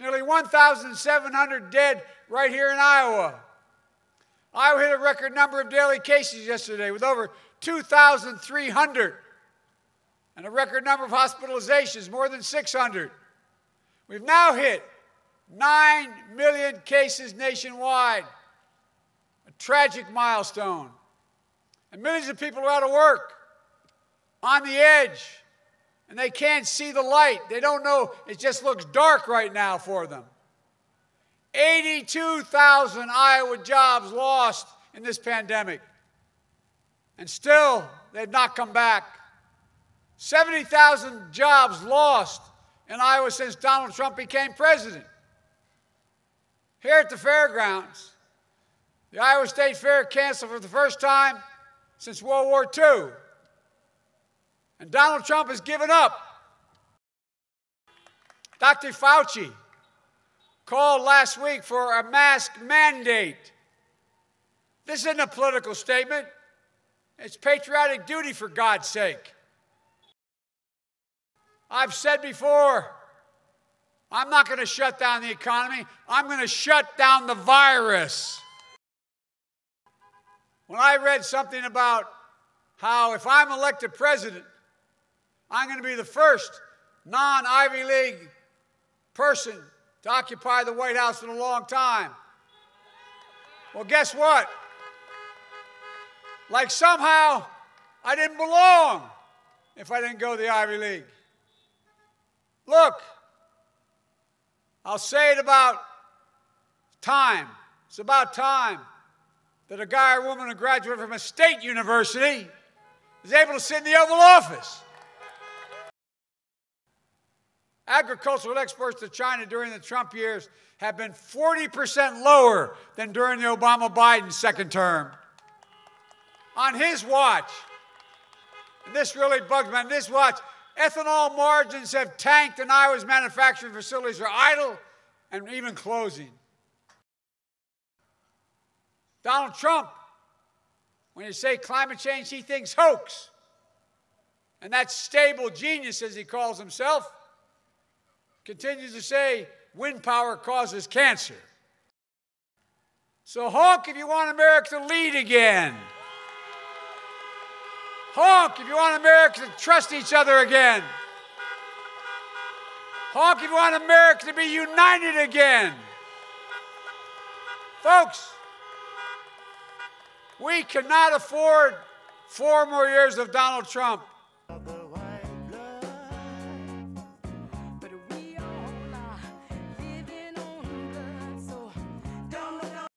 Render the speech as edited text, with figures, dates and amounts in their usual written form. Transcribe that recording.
Nearly 1,700 dead right here in Iowa. Iowa hit a record number of daily cases yesterday with over 2,300 and a record number of hospitalizations, more than 600. We've now hit 9 million cases nationwide, a tragic milestone. And millions of people are out of work, on the edge, and they can't see the light. They don't know, it just looks dark right now for them. 82,000 Iowa jobs lost in this pandemic, and still they've not come back. 70,000 jobs lost in Iowa since Donald Trump became president. Here at the fairgrounds, the Iowa State Fair canceled for the first time since World War II. And Donald Trump has given up. Dr. Fauci called last week for a mask mandate. This isn't a political statement. It's patriotic duty, for God's sake. I've said before, I'm not going to shut down the economy. I'm going to shut down the virus. When I read something about how if I'm elected president, I'm going to be the first non-Ivy League person to occupy the White House in a long time. Well, guess what? Like somehow I didn't belong if I didn't go to the Ivy League. Look, I'll say it about time. It's about time that a guy or woman who graduated from a state university is able to sit in the Oval Office. Agricultural exports to China during the Trump years have been 40% lower than during the Obama-Biden second term. On his watch, and this really bugs me, on this watch, ethanol margins have tanked and Iowa's manufacturing facilities are idle and even closing. Donald Trump, when you say climate change, he thinks hoax. And that stable genius, as he calls himself, continues to say wind power causes cancer. So honk if you want America to lead again. Honk if you want America to trust each other again. Honk if you want America to be united again. Folks, we cannot afford 4 more years of Donald Trump.